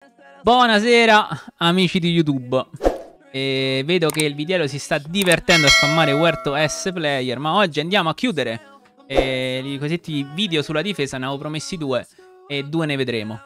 Buonasera amici di YouTube. Vedo che il videolo si sta divertendo a spammare Where to S player, ma oggi andiamo a chiudere i cosiddetti video sulla difesa. Ne avevo promessi 2 e 2 ne vedremo.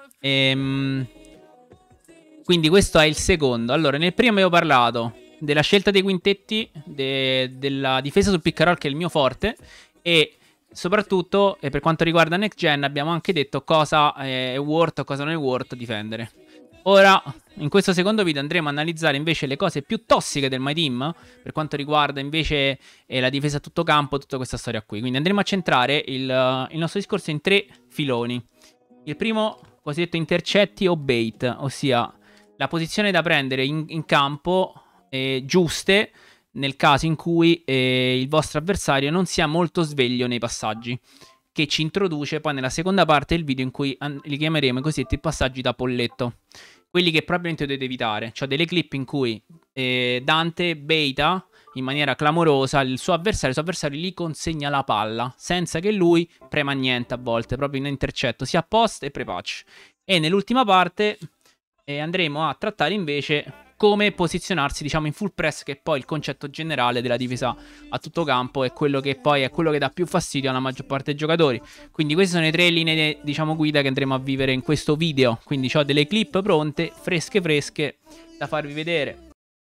Quindi questo è il secondo. Allora, nel primo avevo parlato della scelta dei quintetti, della difesa sul pick and roll, che è il mio forte, e soprattutto per quanto riguarda Next Gen abbiamo anche detto cosa è worth o cosa non è worth difendere. Ora, in questo secondo video andremo a analizzare invece le cose più tossiche del My Team, per quanto riguarda invece la difesa a tutto campo, tutta questa storia qui. Quindi andremo a centrare il nostro discorso in 3 filoni. Il primo, cosiddetto intercetti o bait, ossia la posizione da prendere in campo giuste nel caso in cui il vostro avversario non sia molto sveglio nei passaggi, che ci introduce poi nella seconda parte del video in cui li chiameremo i cosiddetti passaggi da polletto, quelli che probabilmente dovete evitare. Cioè delle clip in cui Dante baita in maniera clamorosa il suo avversario gli consegna la palla senza che lui prema niente, a volte proprio in intercetto, sia post e pre-patch. E nell'ultima parte andremo a trattare invece come posizionarsi, diciamo, in full press, che è poi il concetto generale della difesa a tutto campo, è quello che poi è quello che dà più fastidio alla maggior parte dei giocatori. Quindi queste sono le 3 linee, diciamo, guida che andremo a vivere in questo video. Quindi ho delle clip pronte, fresche da farvi vedere.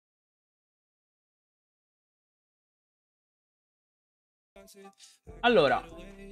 Allora,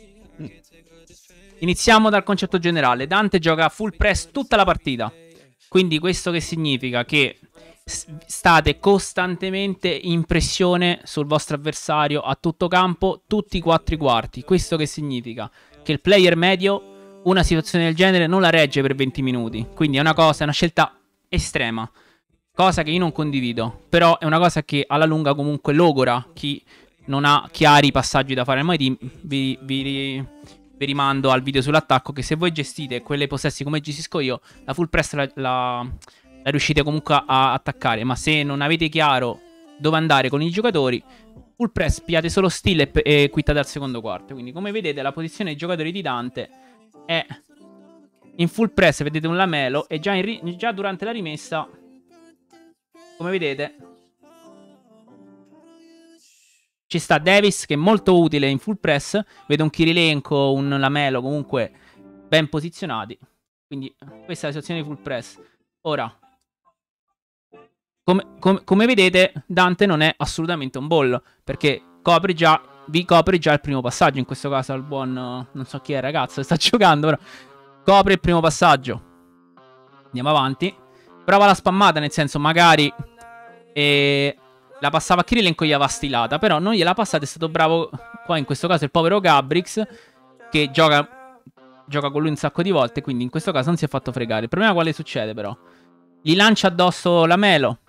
iniziamo dal concetto generale. Dante gioca full press tutta la partita. Quindi questo che significa? Che state costantemente in pressione sul vostro avversario a tutto campo, tutti i 4 quarti. Questo che significa? Che il player medio una situazione del genere non la regge per 20 minuti. Quindi è una scelta estrema, cosa che io non condivido, però è una cosa che alla lunga comunque logora chi non ha chiari passaggi da fare al My Team. Vi rimando al video sull'attacco, che se voi gestite quelle possessi come gestisco io, la full press la riuscite comunque a attaccare. Ma se non avete chiaro dove andare con i giocatori, full press piate solo steal e quittate al secondo quarto. Quindi come vedete la posizione dei giocatori di Dante è in full press, vedete un lamelo, e già durante la rimessa, come vedete, ci sta Davis, che è molto utile in full press. Vedo un Kirilenko, un lamelo comunque ben posizionati. Quindi questa è la situazione di full press. Ora, come vedete, Dante non è assolutamente un ball, perché vi copre già il primo passaggio. In questo caso al buon, non so chi è, ragazzo che sta giocando, però copre il primo passaggio. Andiamo avanti. Prova la spammata, nel senso, magari la passava a Kirilenko, gli aveva stilata, però non gliela passata. È stato bravo qua in questo caso il povero Gabrix, che gioca con lui un sacco di volte, quindi in questo caso non si è fatto fregare. Il problema quale succede però? Gli lancia addosso lamelo.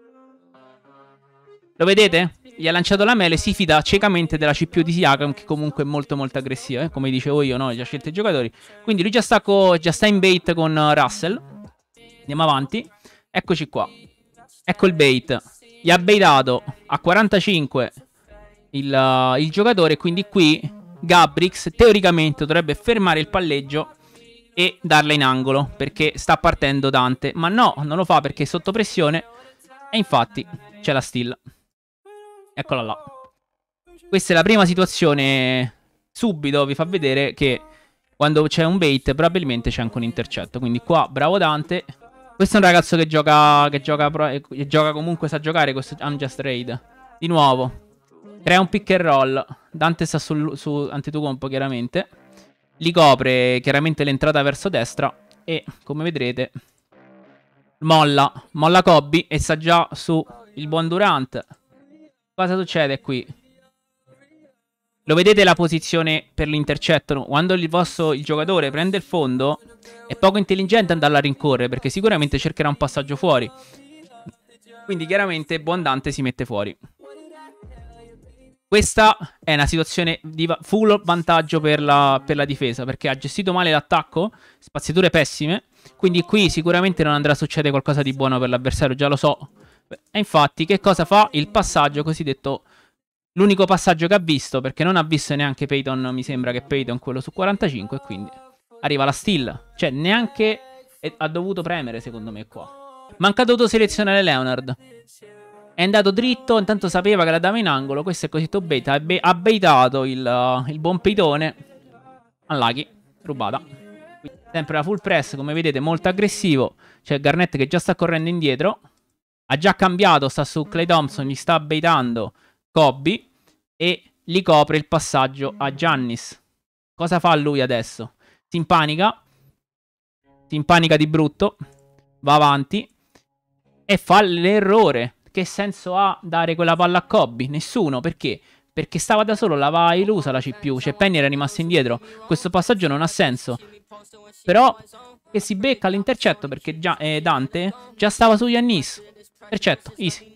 Lo vedete? Gli ha lanciato lamelo e si fida ciecamente della CPU di Siakam, che comunque è molto molto aggressiva, come dicevo io, no? Già scelto i giocatori. Quindi lui già sta in bait con Russell. Andiamo avanti. Eccoci qua. Ecco il bait. Gli ha baitato a 45 il giocatore, quindi qui Gabrix teoricamente dovrebbe fermare il palleggio e darla in angolo, perché sta partendo Dante. Ma no, non lo fa perché è sotto pressione, e infatti c'è la steal. Eccola là. Questa è la prima situazione. Subito vi fa vedere che quando c'è un bait probabilmente c'è anche un intercetto. Quindi qua bravo Dante. Questo è un ragazzo che gioca comunque, sa giocare questo Unjust Raid. Di nuovo crea un pick and roll. Dante sta su Antetokounmpo, chiaramente. Li copre chiaramente l'entrata verso destra, e come vedrete molla Kobe e sta già su il buon Durant. Cosa succede qui? Lo vedete la posizione per l'intercetto? Quando il giocatore prende il fondo è poco intelligente andarla a rincorrere, perché sicuramente cercherà un passaggio fuori. Quindi chiaramente buon Dante si mette fuori. Questa è una situazione di full vantaggio per la difesa, perché ha gestito male l'attacco, spaziature pessime. Quindi qui sicuramente non andrà a succedere qualcosa di buono per l'avversario, già lo so. E infatti che cosa fa? Il passaggio cosiddetto, l'unico passaggio che ha visto, perché non ha visto neanche Peyton, mi sembra che Peyton quello su 45, e quindi arriva la steal. Cioè neanche e ha dovuto premere, secondo me, qua. Manca dovuto selezionare Leonard. È andato dritto, intanto sapeva che la dava in angolo. Questo è cosiddetto bait. Ha baitato il buon Peitone. Unlucky, rubata. Quindi, sempre la full press, come vedete, molto aggressivo. C'è Garnett che già sta correndo indietro. Ha già cambiato, sta su Klay Thompson, gli sta baitando Kobe e gli copre il passaggio a Giannis. Cosa fa lui adesso? Si impanica di brutto, va avanti e fa l'errore. Che senso ha dare quella palla a Kobe? Nessuno, perché? Perché stava da solo, l'aveva illusa la CPU, cioè Penny era rimasto indietro. Questo passaggio non ha senso. Però che si becca all'intercetto perché già, Dante già stava su Giannis. Percetto, easy.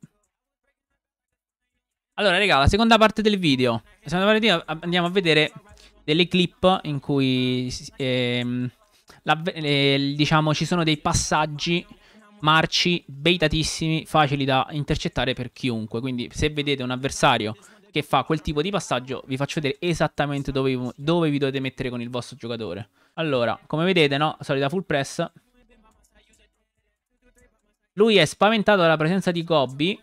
Allora, raga, la seconda parte del video. La seconda parte del video andiamo a vedere delle clip in cui diciamo ci sono dei passaggi marci baitatissimi, facili da intercettare per chiunque. Quindi se vedete un avversario che fa quel tipo di passaggio, vi faccio vedere esattamente dove vi dovete mettere con il vostro giocatore. Allora, come vedete, no? Solita full press. Lui è spaventato dalla presenza di Kobe.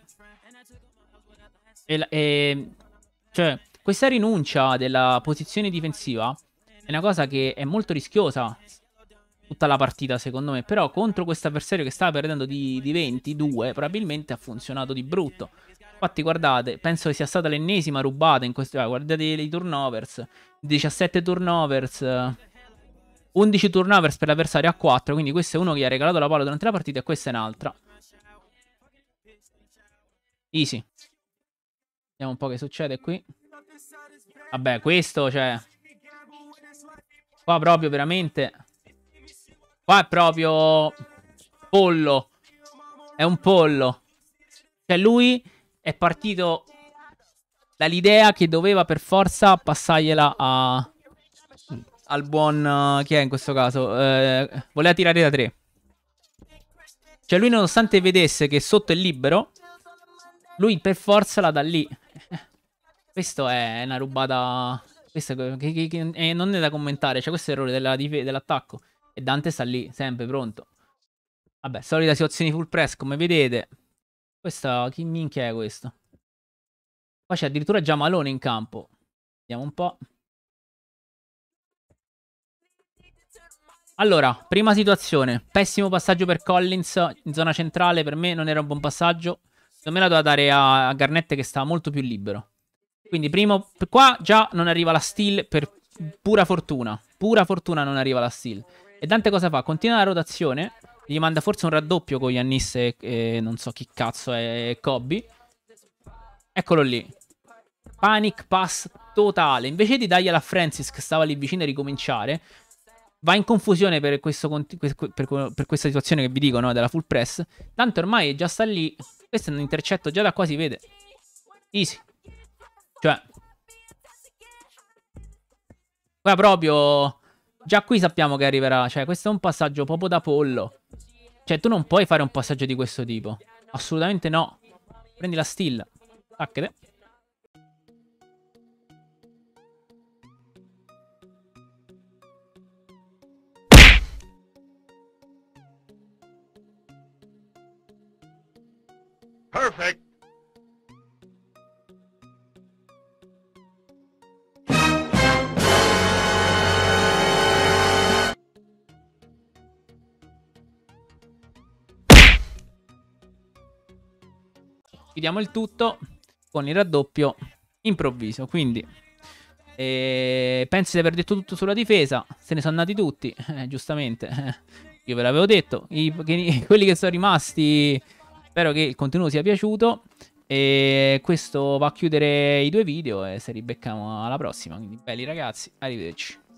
Cioè, questa rinuncia della posizione difensiva è una cosa che è molto rischiosa tutta la partita, secondo me. Però contro questo avversario che stava perdendo di 22, probabilmente ha funzionato di brutto. Infatti, guardate, penso che sia stata l'ennesima rubata in questo. Guardate i turnovers. 17 turnovers. 11 turnovers per l'avversario a 4. Quindi questo è uno che gli ha regalato la palla durante la partita e questa è un'altra. Easy. Vediamo un po' che succede qui. Vabbè, questo, cioè... Qua proprio veramente... Qua è proprio... pollo. È un pollo. Cioè lui è partito dall'idea che doveva per forza passargliela al buon... chi è in questo caso? Voleva tirare da 3. Cioè lui nonostante vedesse che sotto è libero, lui per forza la dà lì. Questo è una rubata... Questo non è da commentare. Cioè questo è l'errore dell'attacco. E Dante sta lì, sempre pronto. Vabbè, solita situazione full press, come vedete. Questa... Chi minchia è questo? Qua c'è addirittura già Malone in campo. Vediamo un po'. Allora, prima situazione. Pessimo passaggio per Collins in zona centrale. Per me non era un buon passaggio. Secondo me la doveva dare a Garnett che stava molto più libero. Quindi primo... Qua già non arriva la steal per pura fortuna. Pura fortuna non arriva la steal. E Dante cosa fa? Continua la rotazione. Gli manda forse un raddoppio con Giannis e non so chi cazzo è Kobe. Eccolo lì. Panic pass totale. Invece di dargliela a Francis che stava lì vicino a ricominciare, va in confusione per questa situazione che vi dico, no? Della full press. Tanto ormai già sta lì. Questo è un intercetto, già da qua si vede. Easy. Cioè. Qua proprio... Già qui sappiamo che arriverà. Cioè, questo è un passaggio proprio da pollo. Cioè, tu non puoi fare un passaggio di questo tipo. Assolutamente no. Prendi la steal. Tacchete. Perfect. Chiudiamo il tutto con il raddoppio improvviso. Quindi penso di aver detto tutto sulla difesa. Se ne sono andati tutti, giustamente. Io ve l'avevo detto. Quelli che sono rimasti, spero che il contenuto sia piaciuto. E questo va a chiudere i due video e se ribecchiamo alla prossima. Quindi belli ragazzi, arrivederci.